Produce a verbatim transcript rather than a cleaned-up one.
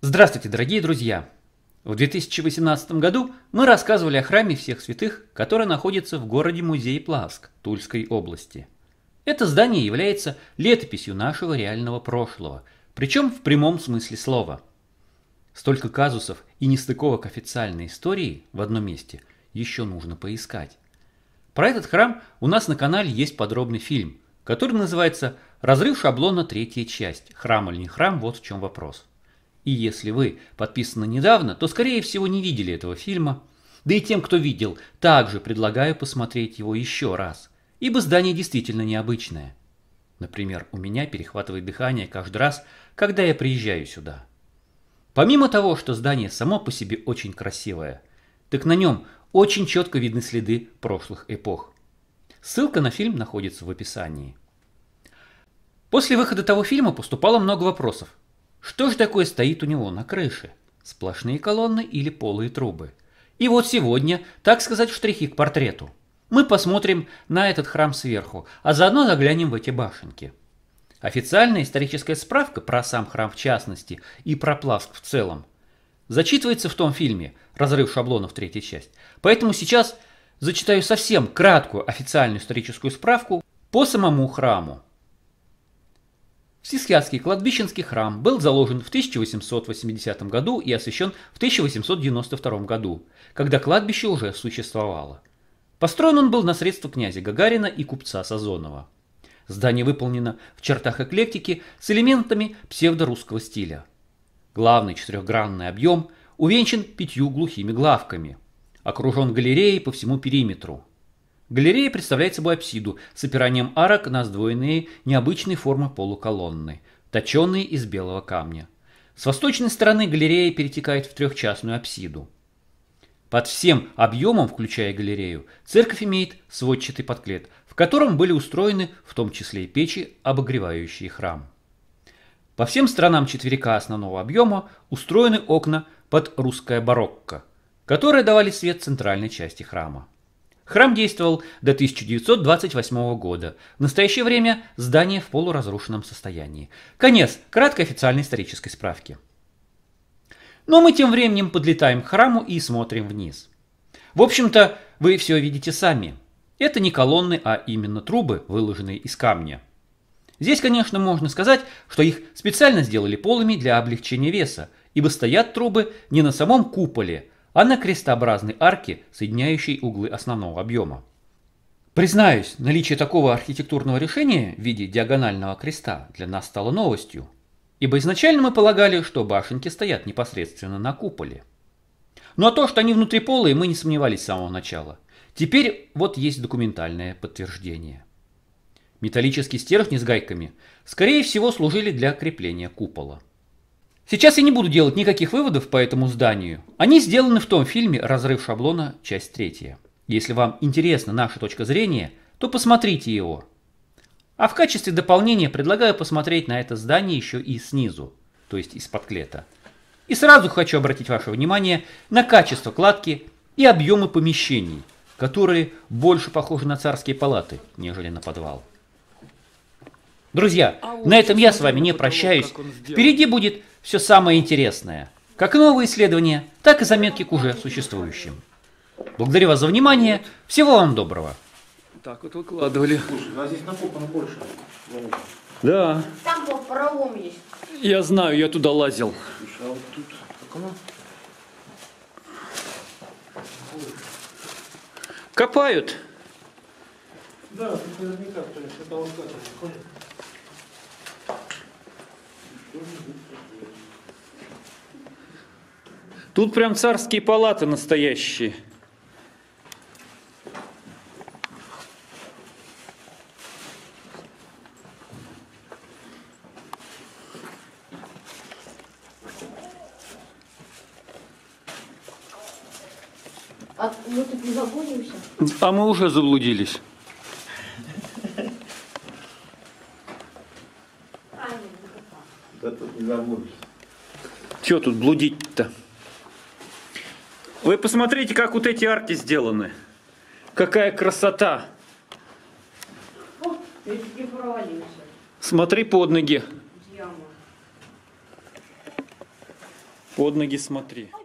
Здравствуйте, дорогие друзья! В две тысячи восемнадцатом году мы рассказывали о храме всех святых, который находится в городе-музее Плавск Тульской области. Это здание является летописью нашего реального прошлого, причем в прямом смысле слова. Столько казусов и нестыковок официальной истории в одном месте еще нужно поискать. Про этот храм у нас на канале есть подробный фильм, который называется «Разрыв шаблона. Третья часть. Храм или не храм? Вот в чем вопрос». И если вы подписаны недавно, то, скорее всего, не видели этого фильма. Да и тем, кто видел, также предлагаю посмотреть его еще раз, ибо здание действительно необычное. Например, у меня перехватывает дыхание каждый раз, когда я приезжаю сюда. Помимо того, что здание само по себе очень красивое, так на нем очень четко видны следы прошлых эпох. Ссылка на фильм находится в описании. После выхода того фильма поступало много вопросов. Что же такое стоит у него на крыше? Сплошные колонны или полые трубы? И вот сегодня, так сказать, штрихи к портрету. Мы посмотрим на этот храм сверху, а заодно заглянем в эти башенки. Официальная историческая справка про сам храм в частности и про Плавск в целом зачитывается в том фильме «Разрыв шаблонов. Третья часть». Поэтому сейчас зачитаю совсем краткую официальную историческую справку по самому храму. Всесвятский кладбищенский храм был заложен в тысяча восемьсот восьмидесятом году и освящен в тысяча восемьсот девяносто втором году, когда кладбище уже существовало. Построен он был на средства князя Гагарина и купца Сазонова. Здание выполнено в чертах эклектики с элементами псевдорусского стиля. Главный четырехгранный объем увенчан пятью глухими главками, окружен галереей по всему периметру. Галерея представляет собой апсиду с опиранием арок на сдвоенные необычной формы полуколонны, точенные из белого камня. С восточной стороны галерея перетекает в трехчастную апсиду. Под всем объемом, включая галерею, церковь имеет сводчатый подклет, в котором были устроены в том числе и печи, обогревающие храм. По всем сторонам четверика основного объема устроены окна под русское барокко, которые давали свет центральной части храма. Храм действовал до тысяча девятьсот двадцать восьмого года. В настоящее время здание в полуразрушенном состоянии. Конец краткой официальной исторической справки. Но мы тем временем подлетаем к храму и смотрим вниз. В общем-то, вы все видите сами. Это не колонны, а именно трубы, выложенные из камня. Здесь, конечно, можно сказать, что их специально сделали полыми для облегчения веса, ибо стоят трубы не на самом куполе, а на крестообразной арке, соединяющей углы основного объема. Признаюсь, наличие такого архитектурного решения в виде диагонального креста для нас стало новостью, ибо изначально мы полагали, что башенки стоят непосредственно на куполе. Ну а то, что они внутриполые, мы не сомневались с самого начала. Теперь вот есть документальное подтверждение. Металлические стержни с гайками, скорее всего, служили для крепления купола. Сейчас я не буду делать никаких выводов по этому зданию. Они сделаны в том фильме «Разрыв шаблона. Часть третья». Если вам интересна наша точка зрения, то посмотрите его. А в качестве дополнения предлагаю посмотреть на это здание еще и снизу, то есть из-под клета. И сразу хочу обратить ваше внимание на качество кладки и объемы помещений, которые больше похожи на царские палаты, нежели на подвал. Друзья, на этом я с вами не прощаюсь. Впереди будет все самое интересное. Как новые исследования, так и заметки к уже существующим. Благодарю вас за внимание. Всего вам доброго. Так вот выкладывали. Слушай, а здесь накопано больше. Да. Там вот пролом есть. Я знаю, я туда лазил. Слушай, а вот тут как оно? Копают. Да, тут наверняка, то есть это локация ходит. Тут прям царские палаты настоящие. А мы тут не заблудимся? А мы уже заблудились. Да тут не заблудишься. Чего тут блудить-то? Вы посмотрите, как вот эти арки сделаны. Какая красота. О, я чуть не провалился. Смотри под ноги. Яма. Под ноги смотри.